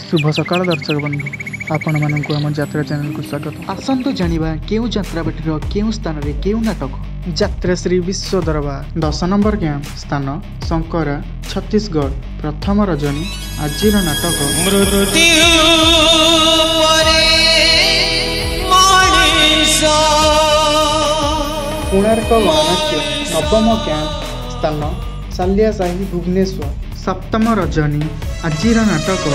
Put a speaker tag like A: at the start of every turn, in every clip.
A: शुभ सकाल दर्शक बंधु आपण मानक आम यात्रा चैनल को स्वागत। आसतु जानिबा केउ यात्रापाटीर केउ स्थान रे केउ नाटक यात्रा श्री विश्व दरबार 10 नंबर कैंप स्थान शंकरा छत्तीसगढ़ प्रथम रजनी आजिर नाटक कोणार्क गणनाट्य नवम कैंप स्थान सालियासाही भुवनेश्वर सप्तम रजनी आजिर नाटक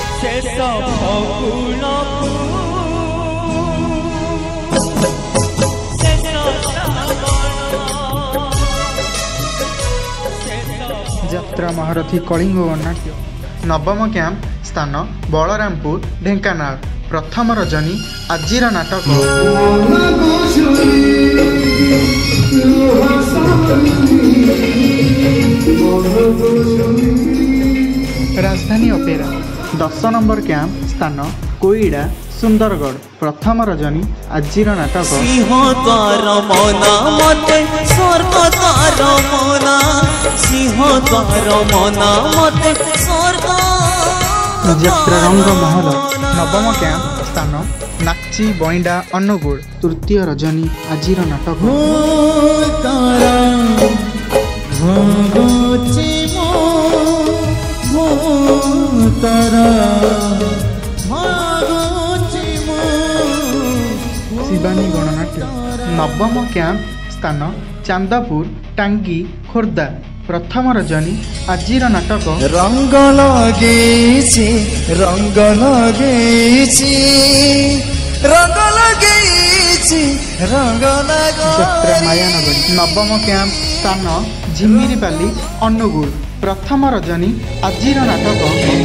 A: यात्रा महारथी कलिंग गणनाट्य नवम कैंप स्थान बलरामपुर ढेंकानाल प्रथम रजनी आजिर नाटक राजधानी अपेरा 10 नंबर कैंप स्थान कोईडा सुंदरगढ़ प्रथम रजनी आजिर नाटक यात्रा रंग महल नवम कैंप स्थान नाक्ची बइंडा अनुगुल तृतीय रजनी आजिर नाटक शिवानी गणनाट्य नवम कैंप स्थान चांदापुर टांगी खोर्धा प्रथम रजनी आजिर नाटक
B: रंग लगेछि रंग लगेछि रंग लगेछि रंग
A: यात्रा मायानगरी नवम कैंप स्थान झिमिरीपाली अनुगुल प्रथम रजनी आजिर नाटक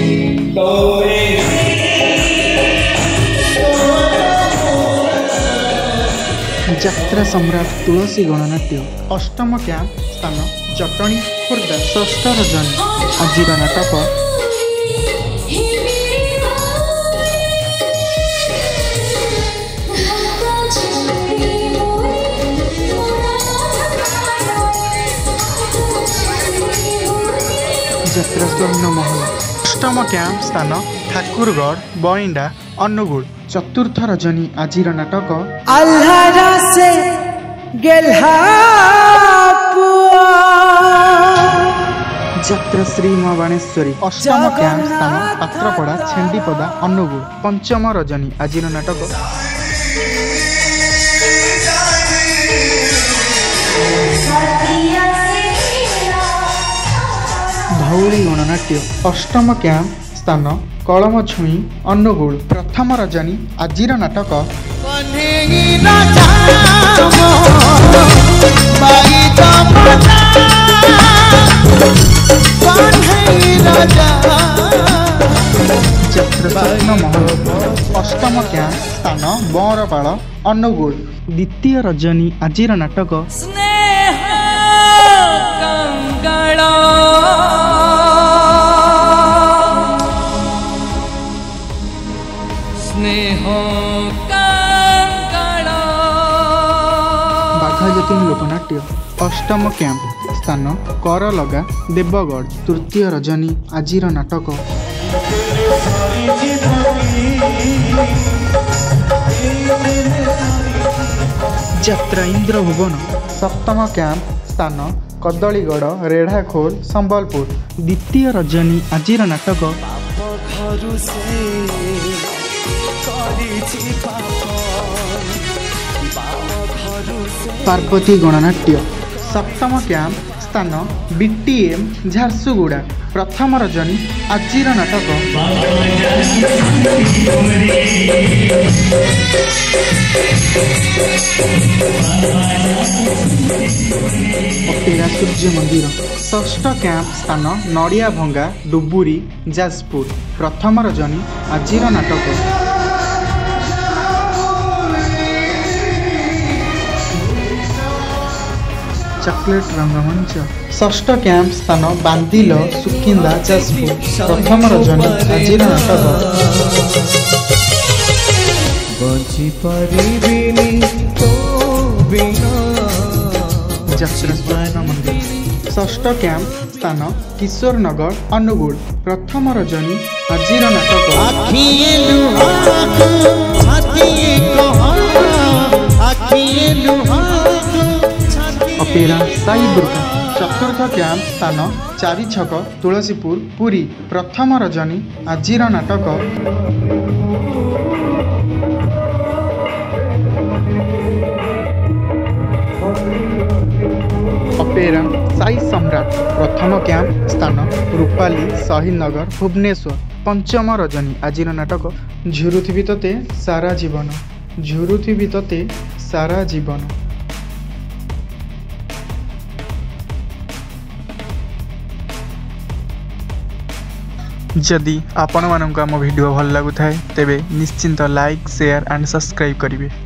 A: यात्रा सम्राट तुलसी गणनाट्य अष्टम कैंप स्थान जटणी खोर्धा षष्ठ रजनी आजिर नाटक यात्रा स्वर्ण महल अष्टम कैंप स्थान ठाकुरगढ़ बइंडा अनुगुल चतुर्थ रजनी आजिर नाटक
B: से
A: यात्रा श्री मां बाणेश्वरी अष्टम कैंप स्थान पात्रपड़ा छेंडीपदा अनुगुल पंचम रजनी आजिर नाटक धौली गणनाट्य अष्टम कैंप स्थान कलम छुई अनुगुल प्रथम रजनी आजिर नाटक महल अष्टम कैंप स्थान बरपाड़ अनुगुल द्वितीय रजनी आजिर नाटक बाघाजती लोकनाट्य अष्टम कैंप स्थान करलगा देवगढ़ तृतीय रजनी आजिर नाटक यात्रा इंद्र भुवन सप्तम कैंप स्थान कदलीगढ़ रेढ़ाखोल संबलपुर द्वितीय रजनी आजिर नाटक पार्वती गणनाट्य सप्तम कैंप स्थान बीटीएम झारसुगुड़ा प्रथम रजनी आजिर नाटक अपेरा सूर्य मंदिर षष्ठ कैंप स्थान नड़िया भंगा डुबुरी जाजपुर प्रथम रजनी आजिर नाटक चॉकलेट रंगमंच षष्ठ कैंप स्थान बांदिल सुकिंदा जाजपुर प्रथम रजनी आजिर नाटक यात्रा मंदिर षष्ठ कैंप स्थान किशोर नगर अनुगुल। प्रथम रजनी आजिर नाटक अपेरा साई दुर्गा। चतुर्थ कैंप स्थान चारि छक तुलसीपुर पुरी। प्रथम रजनी आजिर नाटक अपेरा साई सम्राट। प्रथम कैंप स्थान रूपाली शहीदनगर भुवनेश्वर। पंचम रजनी आजिर नाटक झुरुथिबि तते सारा जीवन। झुरुथिबि तते सारा जीवन। जदि आपण मानक आम वीडियो भल लगुଥାଏ तेबे निश्चिंत लाइक शेयर एंड सब्सक्राइब करिवे।